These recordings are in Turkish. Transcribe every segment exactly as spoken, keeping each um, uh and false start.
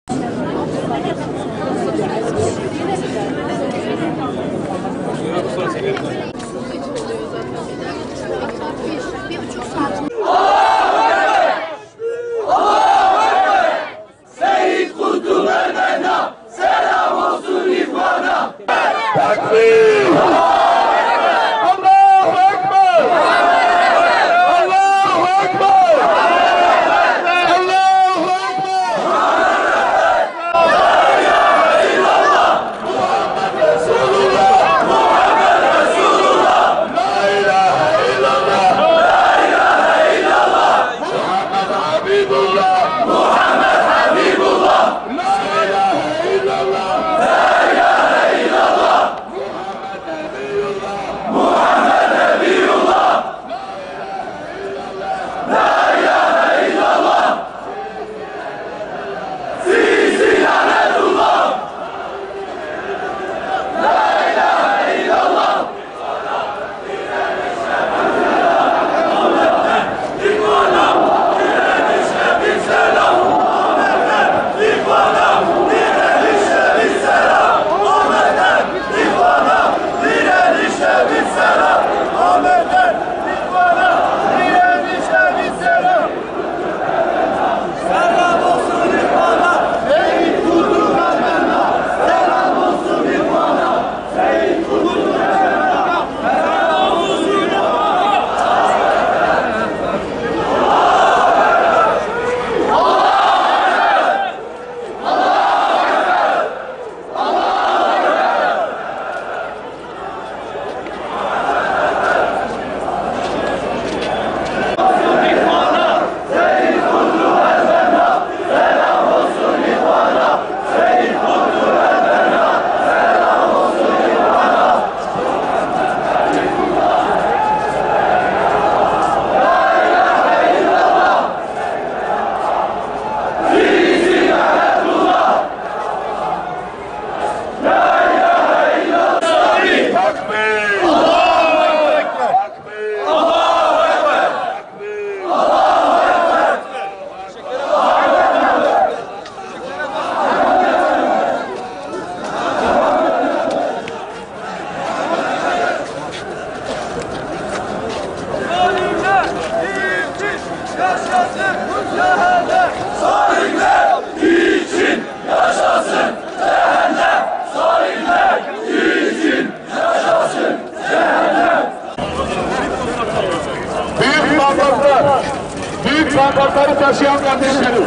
Büyük pankartları taşıyan kardeşlerim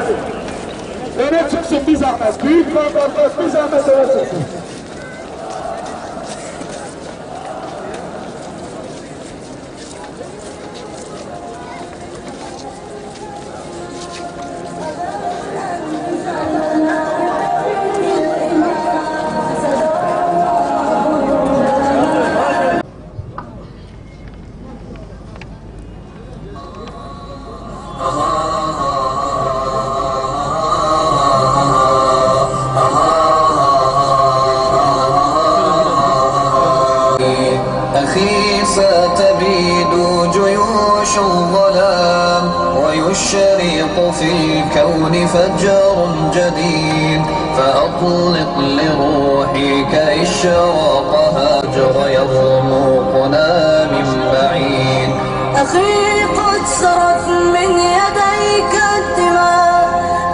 öne çıksın bir zahmet. Büyük pankartlar bir zahmet öne çıksın. أخي ستبيد جيوش الظلام ويشرق في الكون فجر جديد فأطلق لروحك إشراقها هجر يرمقنا من بعيد أخي قد سرت من يديك الدماء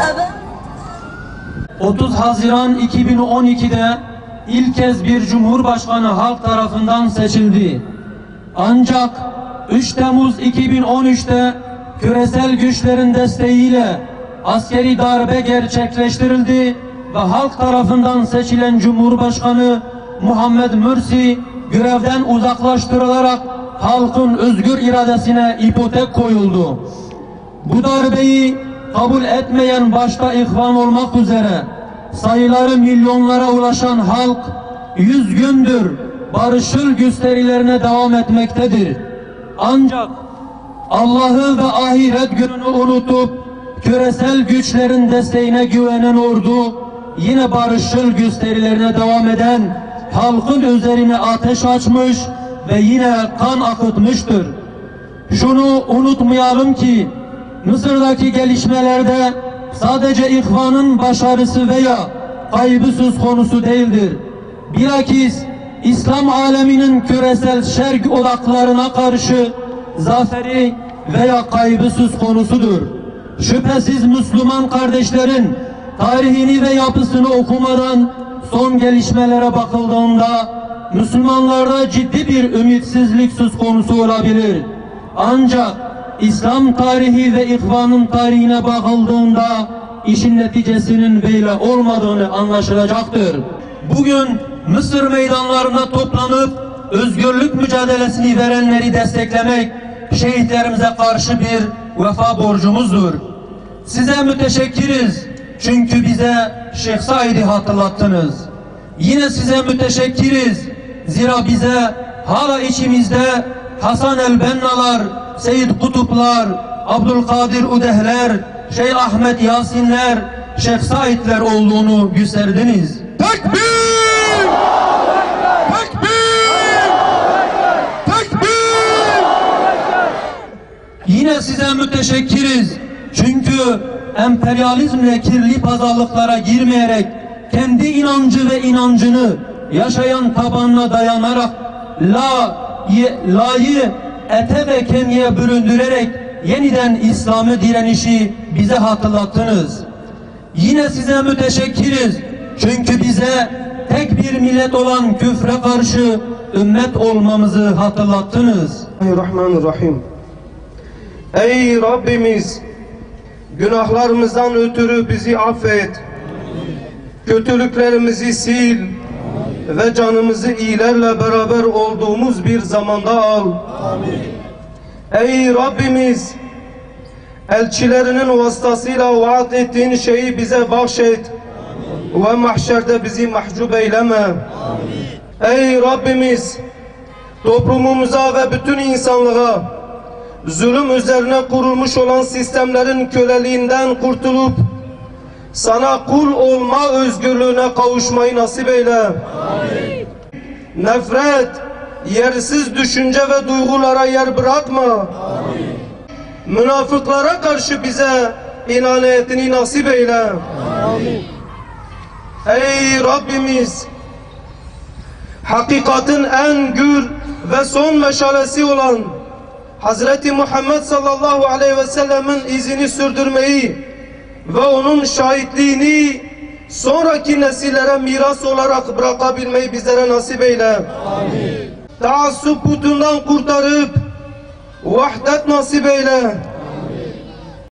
otuz Haziran iki bin on iki'de ilk kez bir Cumhurbaşkanı halk tarafından seçildi. Ancak üç Temmuz iki bin on üç'te küresel güçlerin desteğiyle askeri darbe gerçekleştirildi ve halk tarafından seçilen Cumhurbaşkanı Muhammed Mursi görevden uzaklaştırılarak halkın özgür iradesine ipotek koyuldu. Bu darbeyi kabul etmeyen başta İhvan olmak üzere sayıları milyonlara ulaşan halk yüz gündür barışçıl gösterilerine devam etmektedir. Ancak Allah'ı ve ahiret gününü unutup küresel güçlerin desteğine güvenen ordu yine barışçıl gösterilerine devam eden halkın üzerine ateş açmış ve yine kan akıtmıştır. Şunu unutmayalım ki Mısır'daki gelişmelerde sadece ihvanın başarısı veya kaybı söz konusu değildir. Bilakis İslam aleminin küresel şerk odaklarına karşı zaferi veya kaybı söz konusudur. Şüphesiz Müslüman kardeşlerin tarihini ve yapısını okumadan son gelişmelere bakıldığında Müslümanlarda ciddi bir ümitsizlik söz konusu olabilir. Ancak İslam tarihi ve ihvanın tarihine bakıldığında işin neticesinin böyle olmadığını anlaşılacaktır. Bugün Mısır meydanlarına toplanıp özgürlük mücadelesini verenleri desteklemek şehitlerimize karşı bir vefa borcumuzdur. Size müteşekkiriz çünkü bize Şeyh Said'i hatırlattınız. Yine size müteşekkiriz zira bize hala içimizde Hasan el-Bennalar, Seyyid Kutuplar, Abdülkadir Udehler, Şeyh Ahmet Yasinler, Şeyh Saidler olduğunu gösterdiniz. Tekbir! Tekbir! Tekbir! Yine size müteşekkiriz çünkü emperyalizmle kirli pazarlıklara girmeyerek kendi inancı ve inancını yaşayan tabanına dayanarak la, ye, la'yı ete ve kemiğe büründürerek yeniden İslam'ı direnişi bize hatırlattınız. Yine size müteşekkiriz çünkü bize tek bir millet olan küfre karşı ümmet olmamızı hatırlattınız. Bismillahirrahmanirrahim. Ey Rabbimiz, günahlarımızdan ötürü bizi affet, kötülüklerimizi sil ve canımızı iyilerle beraber olduğumuz bir zamanda al. Amin. Ey Rabbimiz, elçilerinin vasıtasıyla vaat ettiğin şeyi bize bahşet. Amin. Ve mahşerde bizi mahcup eyleme. Amin. Ey Rabbimiz, toplumumuza ve bütün insanlığa zulüm üzerine kurulmuş olan sistemlerin köleliğinden kurtulup sana kul olma özgürlüğüne kavuşmayı nasip eyle. Amin. Nefret, yersiz düşünce ve duygulara yer bırakma. Amin. Münafıklara karşı bize inaniyetini nasip eyle. Amin. Ey Rabbimiz, hakikatin en gür ve son meşalesi olan Hazreti Muhammed sallallahu aleyhi ve sellemin izini sürdürmeyi ve onun şahitliğini sonraki nesillere miras olarak bırakabilmeyi bizlere nasip eyle. Amin. Taassup putundan kurtarıp vahdet nasip eyle.